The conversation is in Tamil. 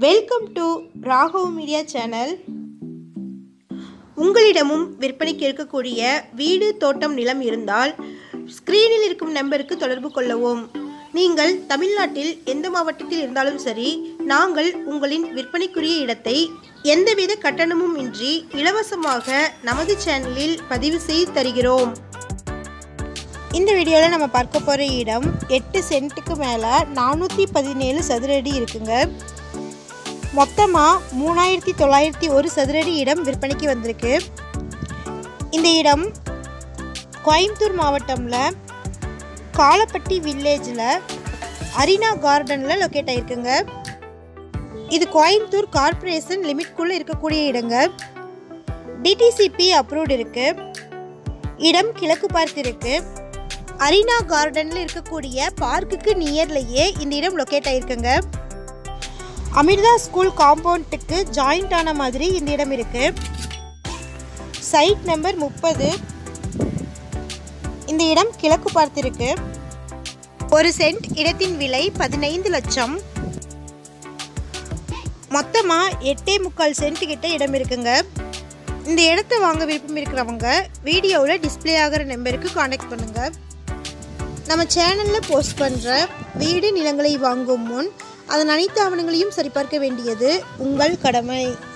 Welcome to Raghav media channel. உங்களிடமும் விற்பனைக்கு இருக்கக்கூடிய வீடு, தோட்டம், நிலம் இருந்தால் ஸ்கிரீனில் இருக்கும் நம்பருக்கு தொடர்பு கொள்ளவும். நீங்கள் தமிழ்நாட்டில் எந்த மாவட்டத்தில் இருந்தாலும் சரி, நாங்கள் உங்களின் விற்பனைக்குரிய இடத்தை எந்தவித கட்டணமும் இன்றி இலவசமாக நமது சேனலில் பதிவு செய்து தருகிறோம். இந்த வீடியோவில் நம்ம பார்க்க போகிற இடம் 8 சென்ட்டுக்கு மேலே 417 சதுரடி இருக்குங்க. மொத்தமாக 3901 சதுரடி இடம் விற்பனைக்கு வந்திருக்கு. இந்த இடம் கோயம்புத்தூர் மாவட்டமில் காலப்பட்டி வில்லேஜில் அரினா கார்டனில் லொக்கேட் ஆகிருக்குங்க. இது கோயம்புத்தூர் கார்ப்பரேஷன் லிமிட்குள்ளே இருக்கக்கூடிய இடங்க. DTCP அப்ரூவ்டு இருக்குது. இடம் கிழக்கு பார்த்து இருக்குது. அரினா கார்டனில் இருக்கக்கூடிய பார்க்குக்கு நியர்லேயே இந்த இடம் லொக்கேட் ஆகிருக்குங்க. அமிர்தா ஸ்கூல் காம்பவுண்டுக்கு ஜாயிண்ட் ஆன மாதிரி இந்த இடம் இருக்குது. Site number 30. இந்த இடம் கிழக்கு பார்த்து இருக்கு. 1 சென்ட் இடத்தின் விலை 15 லட்சம். மொத்தமாக 8.25 சென்ட் கிட்ட இடம் இருக்குங்க. இந்த இடத்த வாங்க விருப்பம் இருக்கிறவங்க வீடியோவில் டிஸ்பிளே ஆகிற நம்பருக்கு கான்டாக்ட் பண்ணுங்கள். நம்ம சேனலில் போஸ்ட் பண்ணுற வீடு, நிலங்களை வாங்கும் முன் அதன் அனைத்து ஆவணங்களையும் சரிபார்க்க வேண்டியது உங்கள் கடமை.